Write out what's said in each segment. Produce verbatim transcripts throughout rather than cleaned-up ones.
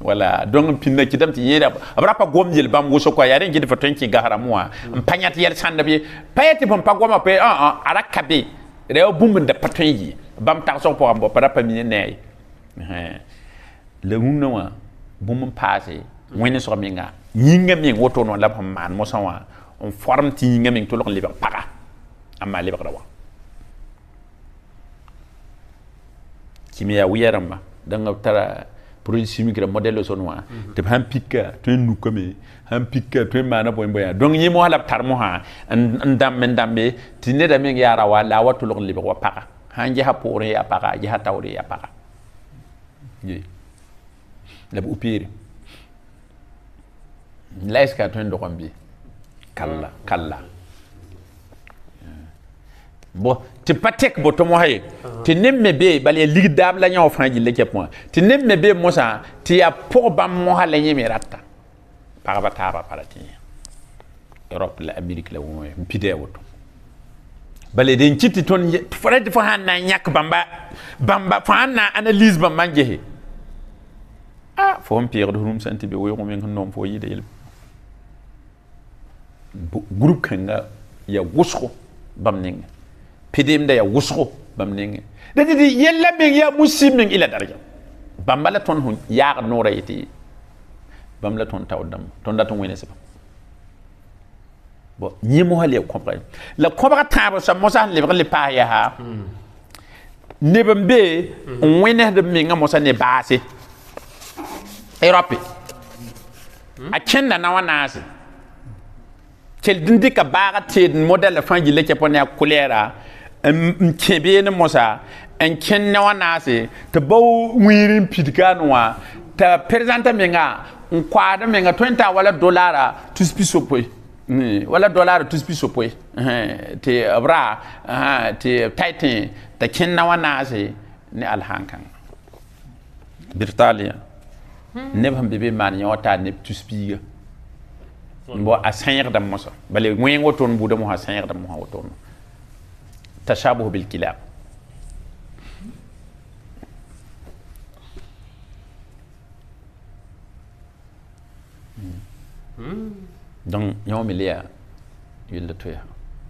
wala donc pinna kidam ti yeda abra pa gom yel bam woso ko yaren gidi fa tonki gahara moi mpanyat yel sanda bi payeti bam pa goma pe ah ah ara kabe rew bum de patonyi bam ta so po ambo para pa mi ne eh le munno wa bum passé woni so minga yinga min woto no la pam man mo sawa on forme ti yinga min to lo liba para amma liba rawa kimia wiyaramba danga tara produit chimique modèle sonwa te han pika to nu kame han pika to mana boy boy donc yimo halap tar mo ha ndam men dambe ti ne da min yara wala watu lo liba wa paka han je hapore ya paka je hatawre ya paka ji la bu pire laiska to ndo kombi kala kala bo ti patek bo to mo hay ti nemme be bale ligdab la nyaw fanji leke point ti nemme be mo sa ti ya pour bam mo hala nyemi ratta para bataba para ti Europe la Amérique la wo mpide woto bale den citi ton forade fo hanna nyak bamba bamba fo hanna analyse bamba jehe ah fo mpire do rum santi be wo men non fo yide yel groupe kanga ya wusco bam ninga pidim da ya wusco bam ninga da di yella min ya muslimin ila darja bam la ton hun ya no rayiti bam la ton tawdam ton da ton wene se bon ni mo hale comprendre la comprendre table sa mo sa le le pa ya ha ne bambe on wene de min nga mo sa ne base Europe a kenda na wanasi kel dindi ka baga te model fanji leke pone kulera en kebe ne mosa en kenna wanase te bo wirin pitkanwa ta presenta menga un kwada menga twenty wala dollara tu spiso poi wala dollara tu spiso poi te bra te titan ta kenna wanase ni alhankan birtalia ne bam bebe man yota ne tu spiga bo a sãyg dam mosa bale wẽng woto n buda mo ha sãyg dam mo ha woto tashabuh bil kilab donc yom milia yul to ya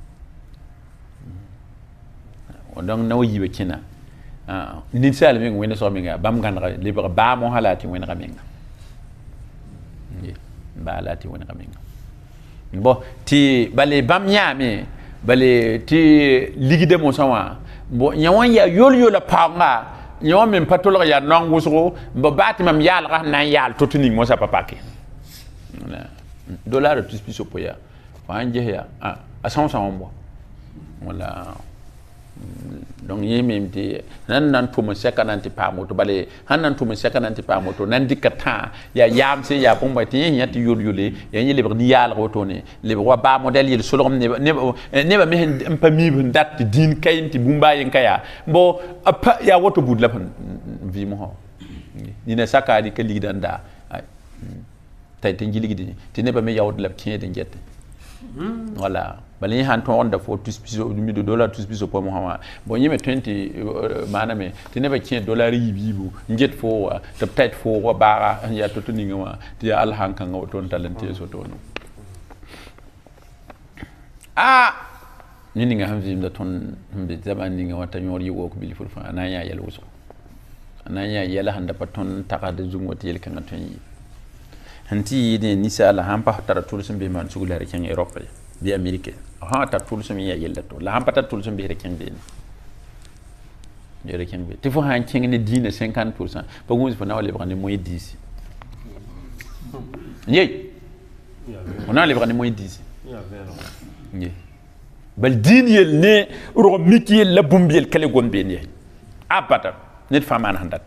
donc naw yibe kina ah ni sal mi ngene so mi nga bam gandra libre ba mo halati wen raminga ba lati wen raminga bo ti bale bam nyame bale ti ligide mo sawa bo nyawan ya yol yola panga nyawan men patolo ya non wusro bo bati mam yal ga nan yal to tuni mo sa papake dollar tu spiso poya fa anje ya a asan sa mo wala donc yememti nan nan to mo sekananti pa moto bale hanan to mo sekananti pa moto nan dikata ya yam se ya bomba ti nyati yul yule ya ni libre ni yal rotone le roi ba model yel solom ne ne ne ba me mpa mi dat din kayinti bumba yin kaya bo apa ya woto budla pan vi mo ho ni ne sakadi ka ligdanda tay te ngiligidi ti ne ba me yawd lab tiede ngette voilà bali han to on da fo tous piso mi do dollar tous piso po mo ha bo nyime twenty mana me ti ne ba cien dollar yi bibu njet fo te peut-être fo wa bara ya to tuni ngama ti al hanka ngaw ton talente so to no ah ni ni nga ham zim da ton mbe zaman ni nga wata nyor yi wo ko bil ful fa na ya yel wuso na ya yela handa paton takade zungo ti yel kan ton yi hanti ne nisa la hampa tara tourism be man sugula re ken Europe bi Amerique ha ta tourism ya yella to la hampa ta tourism be re ken de re ken be te fo han ken ne dina cinquante pour cent ba ngus fo na wale brane moy dix yey on a le brane moy dix yey bal din yel ne ro miki la bumbiel kale gombe ne abata net fama na handate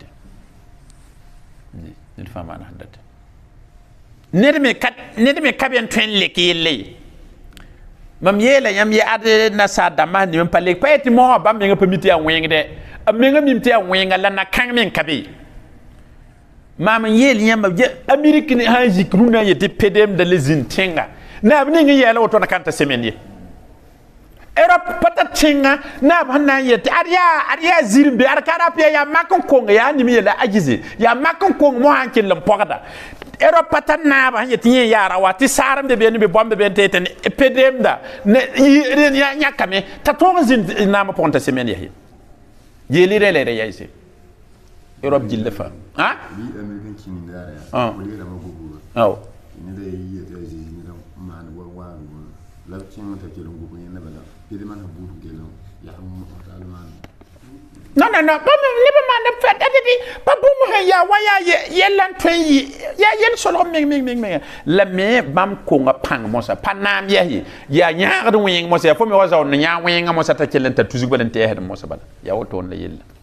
net fama na handate ned me kat ned me kaben twen lek yelle mam yela yam ye ade na sa dama ni mam palek payeti mo ba me ngapa miti an wengde am me ngam miti an wenga la na kan men kabe mam yel yam je Amerique ni ha zikruna ye de pedem de les intenga na am ni yela woto na kanta semeni Europe pata tinga na banna yete ariya ariya zirmbe arkara pe ya makon konga ya ni mi la ajize ya makon kong mo hankin lam pogada Europe pata na ba yete yin yara wati saram de be ni be bombe be teten epidem da ne ya nyakame ta to zin na ma ponta semen yahi yeli rele re yaisi Europe jille fa ha bi american kini da ya ah ko le da ma gugu aw ni da yi da yi ni da man wa wa la kin ta ke lungu ko ni na bala bi man ha budu ke lo ya mu ta alman non non non ba ni ba man da fa dadi ba bu mu ya waya yelan twen yi ya yel solo me me me me la me bam ko nga pang mo sa panam ya yi ya nyaar du wing mo sa fo me wa za on nya wing mo sa ta kelen ta tuzu balen te he mo sa bala ya woto on la yella